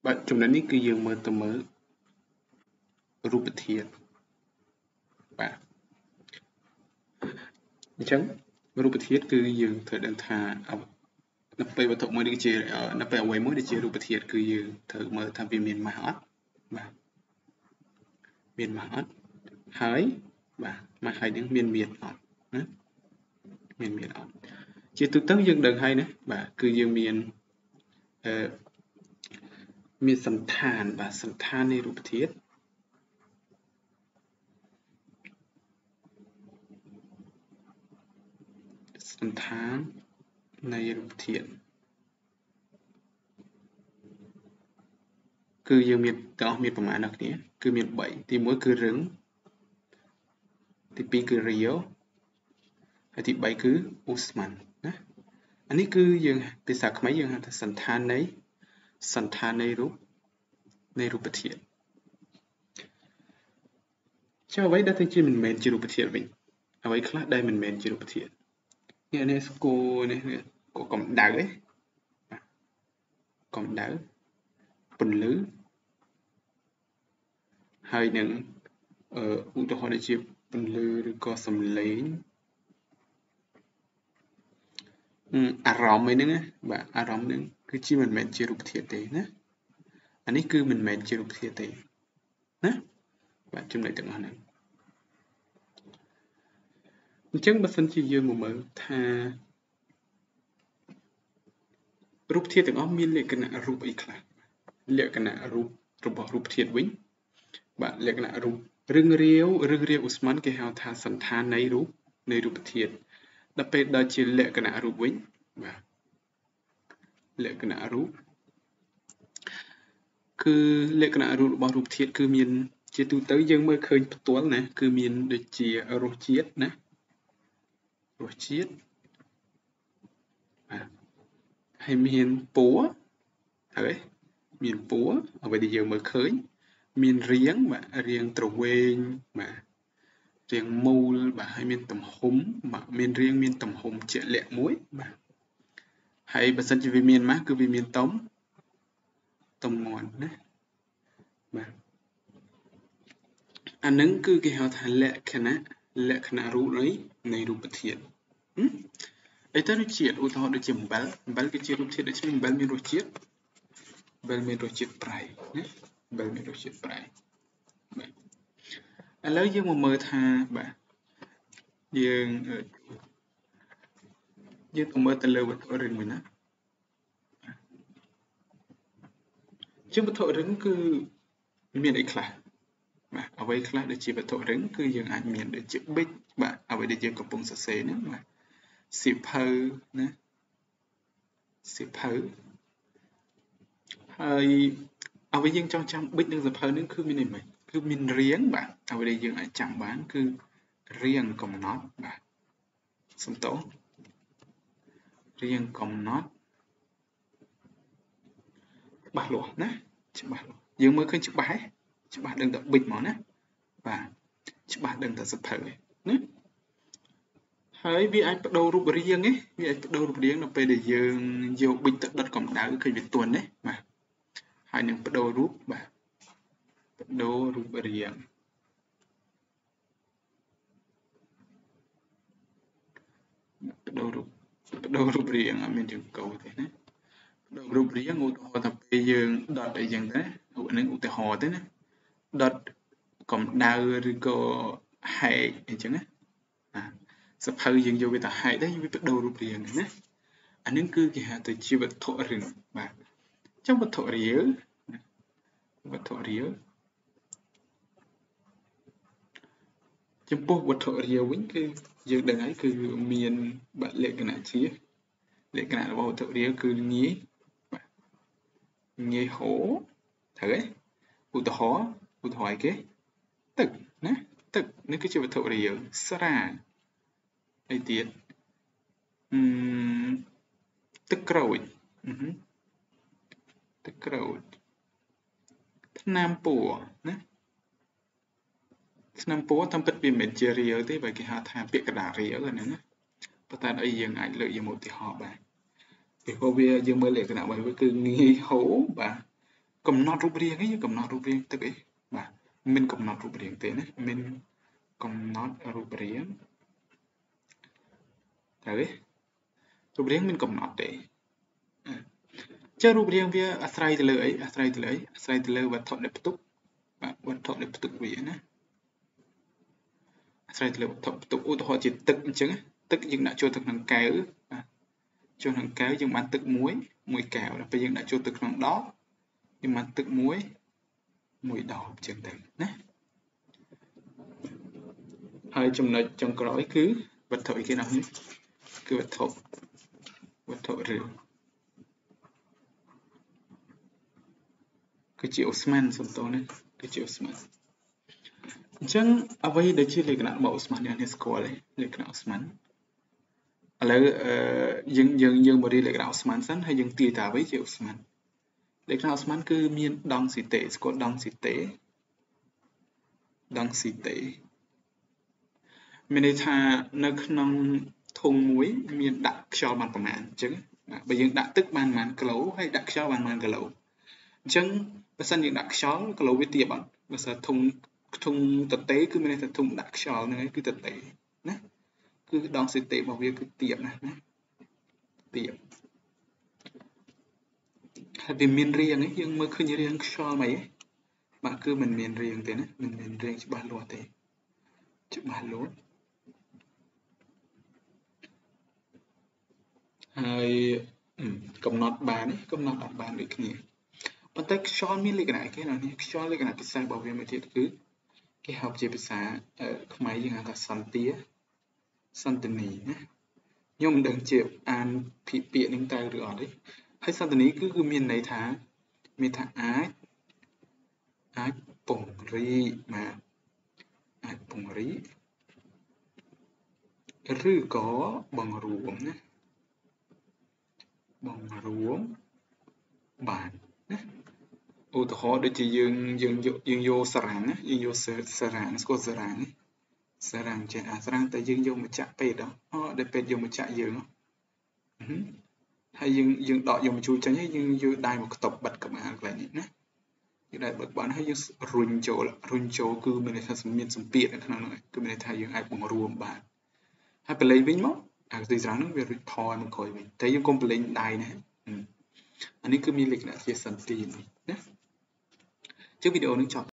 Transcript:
Bạn trong đó ní cứ dương mơ tầm mơ rụp thiệt bạn chẳng rụp thiệt cứ dương thời đơn thà nó phải bắt đầu mới đi chơi nó phải quay mới đi chơi rụp thiệt cứ dương thử mơ tham viên miền mà hết bạn miền mà hết hỡi bạn mà hai đứng miền miền ọt miền miền ọt chỉ tôi tới dương đừng hay nữa bạn cứ dương miền miền sầm than và sầm than này rụp thiệt sầm than này rụp thiệt cứ dương miền đó miềnประมาณนั้นเนี่ยคือmiền bảy thì mỗi cứ rừng thì pi cứ rio hay thì bảy cứ Usmanนะอันนี้คือយើងភាសាខ្មែរយើងហៅថាសន្តាននៃរូបធាតុចុះអ្វីដែលទៅជាមិនមែនជារូបធាតុវិញអ្វីខ្លះដែលមិនមែនជារូបធាតុនេះស្គរនេះកម្ដៅឯងកម្ដៅពន្លឺហើយនឹងឧទាហរណ៍ដូចជាពន្លឺឬក៏សំឡេងអារម្មណ៍អីហ្នឹងណាបាទអារម្មណ៍ហ្នឹងគឺជាមិនមែនជារូបធាតុទេណាអានេះគឺមិនមែនជារូបធាតុទេណាបាទចំណុចទាំងអស់ហ្នឹងអញ្ចឹងបើសិនជាយើងមកមើលថារូបធាតុទាំងអស់មានលក្ខណៈរូបអីខ្លះលក្ខណៈរូបរបស់រូបធាតុវិញបាទលក្ខណៈរូបរឿងរាវឧស្ម័នគេហៅថាសន្តាននៃរូបធាតុដល់ពេលដល់ជាលក្ខណៈរូបវិញបាទលក្ខណៈរូបគឺលក្ខណៈរូបរបស់រូបធាតុគឺមានជាទូទៅយើងមើលឃើញផ្ទាល់ណាគឺមានដូចជារសជាតិណារសជាតិបាទហើយមានពណ៌ហើយមានពណ៌អ្វីដែលយើងមើលឃើញមានរាងបាទរាងទ្រវែងបាទរាងមូលបាទហើយមានទំហំបាទមានរាងមានទំហំជាក់លាក់មួយបាទហើយបើសិនជាវាមានម៉ាស់គឺវាមានតុំមាន់ណាបាទអានឹងគឺគេហៅថាលក្ខណៈរូបនៃរូបធាតុអីទៅដូចជាឧទាហរណ៍ដូចជាអំបិលគឺជារូបធាតុដូចជាអំបិលមានរសជាតិប្រៃណាអំបិលមានរសជាតិប្រៃបាទឥឡូវយើងមកមើលថាបាទយើងទៅមើលទៅលើវត្ថុរឹងមួយណាជាវត្ថុរឹងគឺមានអីខ្លះបាទអ្វីខ្លះដែលជាវត្ថុរឹងគឺយើងអាចមានដូចជាប៊ិចបាទអ្វីដែលយើងកំពុងសរសេរហ្នឹងបាទសៀវភៅណាសៀវភៅហើយអ្វីយើងចង់ចាំប៊ិចនិងសៀវភៅហ្នឹងគឺមានអីមិនគឺមានរាងបាទអ្វីដែលយើងអាចចាំបានគឺរាងកំណត់បាទសំទោសរាងកំណត់ច្បាស់លាស់ណាច្បាស់លាស់យើងមើលឃើញច្បាស់ដឹងតែប៊ិចហ្មងណាបាទច្បាស់ដឹងតែសៀវភៅណាហើយវាអាចបដូររូបរាងឯងវាអាចបដូររូបរាងនៅពេលដែលយើងយកប៊ិចទៅដុតកម្ដៅឃើញវាទន់ទេបាទហើយនឹងបដូររូបបាទបដូររូបរាងបដូររូបរាងអត់មានចង្កូតទេណាបដូររូបរាងឧទាហរណ៍ថាពេលយើងដុតអីចឹងទៅហ្នឹងឧទាហរណ៍ទៅណាដុតកម្ដៅឬក៏ហែកអីចឹងណាសភៅយើងយកវាទៅហែកទៅវាបដូររូបរាងណាអានេះគឺគេហៅទៅជាវត្ថុរឹងបាទចំវត្ថុរាវចំពោះវត្ថុរាវវិញគឺយើងដឹងហើយគឺមានបាទលក្ខណៈរបស់វត្ថុរាវគឺងាយហូរត្រូវទេឧទាហរណ៍អីគេទឹកណាទឹកនេះគឺជាវត្ថុរាវស្រាលអីទៀតទឹកក្រូចថ្នាំពណ៌ណាថ្នាំពណ៌តាមពិតវាមិនមែនជារាវទេបើគេហៅថាពាក្យកណ្ដាលរាវហ្នឹងណាប៉ុន្តែអីយើងអាចលើកយកមកឧទាហរណ៍បានពីព្រោះវាយើងមើលលក្ខណៈរបស់វាគឺងាយហូរបាទ cầm nọt rụp riêng ấy cầm nọt rụp riêng tức ấy mà mình cầm nọt rụp riêng thế này mình cầm nọt rụp riêng đấy rụp riêng mình cầm nọt đấy chơi rụp riêng với astray từ lời astray từ lời vật thọ đẹp túc vật thọ đẹp túc vì nè astray từ lời vật thọ túc ô tô họ chỉ tức chứ tức nhưng đã cho thực năng kéo cho thằng kéo nhưng mà tức muối muối kẹo là bây giờ đã cho tức thằng đó nhưng mà tức muối đỏ chân tình nè hai trong cõi cứ vật thổi cái nào nhé cứ vật thổi rượu cái chịu Osman xong tôi này cái chịu Osman chẳng ở đây để chỉ lấy cái nào bảo Osman này score lấy cái nào Osman là dừng mà đi lấy cái nào Osman sẵn hay dừng tì tả với chịu Osman lấy cái nào Osman cứ miên đăng xì tệ có đăng xì tệ mình đây thà nó không thùng muối miên đặt cho bàn bằng màn chứ bây giờ đặt tức bàn màn cờ lấu hay đặt cho bàn màn cờ lấu chẳng bây giờ những đặt cho cờ lấu với tiệp bạn bây giờ thùng thực tế cứ mình đây thùng đặt cho này cứ thực tế nè cứ đong xì tệ vào việc cứ tiệp này tiệp hay vì miên riêng ấy nhưng mà cứ như riêng cho mày ấy bạn cứ mình miên riêng thế này mình miên riêng chứ ba lúa thế chứ ba lúaហើយកំណត់បានកំណត់អត់បានដូចគ្នាប៉ុន្តែខ្យល់មានលក្ខណៈគេណានេះខ្យល់លក្ខណៈពិសេសរបស់វាមួយទៀតគឺគេហៅជាភាសាខ្មែរយើងហៅថាសន្តាសន្តានីណាខ្ញុំមិនដឹងជាអានពាក្យនឹងទៅឬអត់ទេហើយសន្តានីគឺមានន័យថាអាចពង្រីកមកអាចពង្រីកឬក៏បង្រួមណាបង្រួមបានណាឧទាហរណ៍ដូចជាយើងយកសារ៉ាំងណាយើងយកសារ៉ាំងស្គាល់សារ៉ាំងចេះសារ៉ាំងតែយើងយកមកចាក់ពេទ្យដល់ពេទ្យយកមកចាក់យើងហើយយើងដកយកមកជួយចេញហើយយើងយកដៃមកខ្ទប់បិទក្បាលកន្លែងនេះណាយើងដៃបិទក្បាលហើយយើងរុញចូលគឺមានន័យថាមានសម្ពាធនៅក្នុងនោះគឺមានន័យថាយើងអាចបង្រួមបានហើយបលេងវិញមកអាទីស្រង់ហ្នឹងវារុញថយមកក្រោយវិញតែយើងកុំបលេងដៃណាអានេះគឺមានលក្ខណៈជាសន្តានណាជាវីដេអូនឹងចប់